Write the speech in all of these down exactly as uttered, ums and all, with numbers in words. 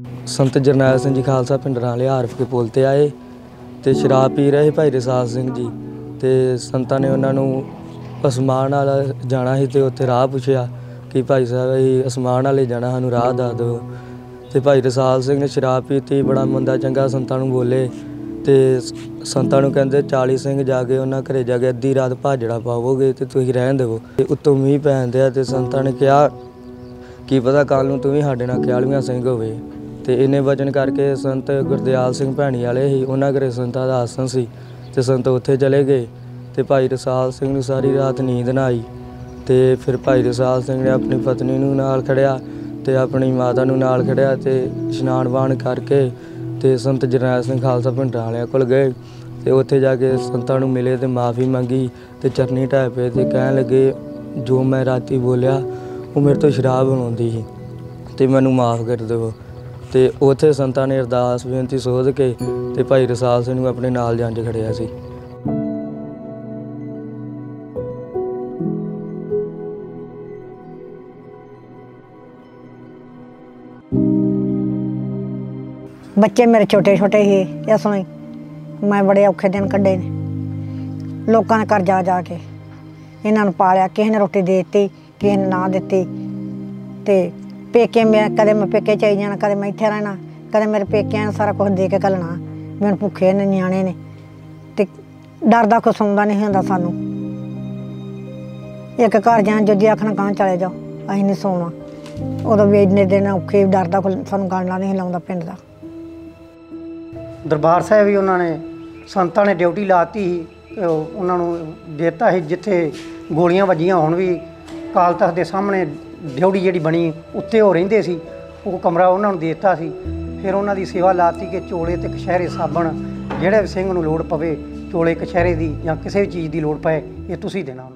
संत जरनैल सिंह जी खालसा पिंडरां वाले आरफ के पुल ते आए तो शराब पी रहे भाई रसाल सिंह जी तो संतां ने उन्होंने असमान वाला जाना ही तो उत्थे राह पुछया कि भाई साहब असीं असमान वाले जाना, सानूं राह दस दो। तो भाई रसाल सिंह ने शराब पीती, बड़ा मंदा चंगा संतां नूं बोले तो संतां नूं कहंदे चाली सिंह जाके उन्हां घरे जाके अद्धी रात भाजड़ा पावोगे तो तुसीं रहण देवो। उत्तों मींह पैण दिया तो संतां ने कहा की पता कल नूं तूं भी साडे नाल इक्यालीवां सिंह होवे। तो इन्ने वचन करके संत गुरदयाल सिंह भैणी वाले ही उन्हां घरे संतां दा आसन सी ते संत उत्थे चले गए। तो भाई रसाल सिंह नूं सारी रात नींद ना आई तो फिर भाई रसाल सिंह ने अपनी पत्नी नूं नाल खड़िया तो अपनी माता नूं नाल खड़िया तो इशनान बाण करके तो संत जरनैल सिंह खालसा पिंडरां वालियां कोल गए तो उत्थे जाके संतां नूं मिले तो माफ़ी मंगी तो चरनी ढाए पे तो कहण लगे जो मैं राती बोलिया वो मेरे तो शराब बनाउंदी सी तो मैनूं माफ़ कर देवो। तो उत्थे संतां ने अरदास बेनती सोध के तो भाई रसाल सिंह नूं अपने नाल जंज खड़िया सी। बच्चे मेरे छोटे छोटे ही इस ਲਈ मैं बड़े औखे दिन कड्ढे ने लोगों ने घर जा जा के इन्हों पालिया, किसी ने रोटी दे दी किसी ने ना दी। तो पेके मैं कदे मैं पेके चली जाना, कदे मैं इत्थे रहना, कदे मेरे पेकिਆਂ ने सारा कुछ दे के घलना। मैनूं भुखे ने न्याणे ने तो डर दा कुछ सौंदा नहीं हुंदा सानूं। एक घर जान जो जी आखना कहाँ चले जाओ असीं नहीं सौना, उदों भी इन्ने दिन औखे डर दा सानूं गलना नहीं लाउंदा पिंड दा। दरबार साहिब भी उन्होंने संतां ने ड्यूटी लाती ही, उन्होंने देता ही जिथे गोलियां वजियां हुण भी काल तख्त के सामने ड्यूटी जी बनी उत्ते वो रहिंदे सी, वो कमरा उन्होंने देता सी। फिर उन्हों की सेवा लाती कि चोले ते कछहरे साबण जिहड़े भी सिंह नूं लोड़ पवे चोले कछहरे की या किसी भी चीज़ की लोड़ पए ये तुसीं देना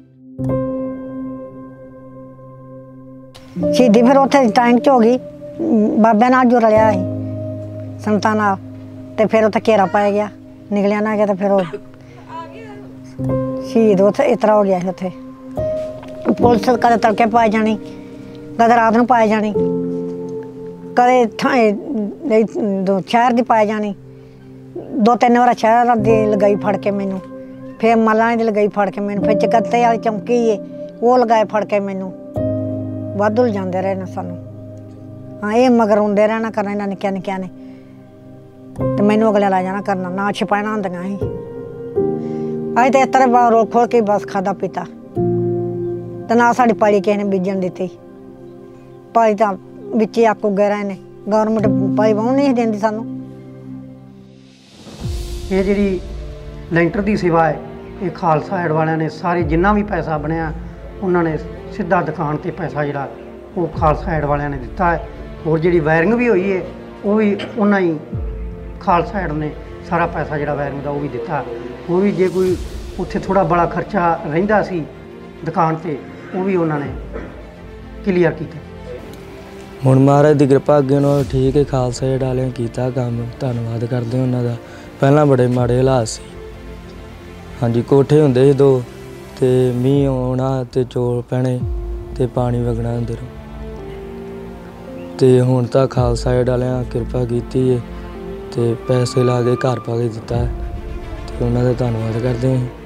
उन्होंने। शहीदी फिर उत्थे टैंक च हो गई बाबे नाल जो रलिया ही संतां नाल तो फिर उत्थे घेरा पाया गया, निकलिया ना गया तो फिर शहीद उत्थे इतरा हो गया। उत्थे पुलिस कदे तड़के पाई जानी, कदे रात नूं पाई जानी, कदे शहर की पाई जानी। दो तीन बार शहर की लगाई फड़ के मैनू, फिर मलाने की लगाई फड़ के मैनू, फिर चकत्ते वाली चौंकी है वो लगाए फड़ के मैनू। वाधू लिजांदे रहे ने सानू। हाँ ये मगर आउंदे रहना करना इन्हां निक्किया निक्किया ने तो मैनू अगले ला जाना करना ना छपाइना होंदियां ही। अज तो इस तरह रोल खोल के बस खादा पीता तो ना साड़ी पाली किसी ने बीजन दी। पाली तो बिच ही आकू गए रहे ने, गौरमेंट पाली वाहन नहीं देंदी सानू। ये जिहड़ी लैंटर की सेवा है ये खालसा एड वालियां ने सारे जिन्ना भी पैसा बनया उन्होंने सीधा दुकान ते पैसा जिहड़ा वो खालसा एड वालियां ने दिता है। और जिहड़ी वायरिंग भी हुई है वो भी उन्हां ही खालसा एड ने सारा पैसा जिहड़ा वायरिंग का वो भी दिता। वो भी जे कोई उत्थे थोड़ा बड़ा खर्चा रहिंदा सी दुकान ते वो भी उन्होंने क्लीयर किया। हुण महाराज की कृपा अगे नालों ठीक है, खालसा एड वालियां कीता काम, धन्नवाद करदे उन्हां दा। पहलां बड़े माड़े हालात सी, हाँ जी कोठे हुंदे सी दो ते मींह आउणा ते चौल पैणे ते पानी वगना अंदरों। ते हुण तां खालसा एड वालियां कृपा कीती है ते पैसे ला के घर पा के दिता है ते उन्हां दा धन्नवाद करदे हां।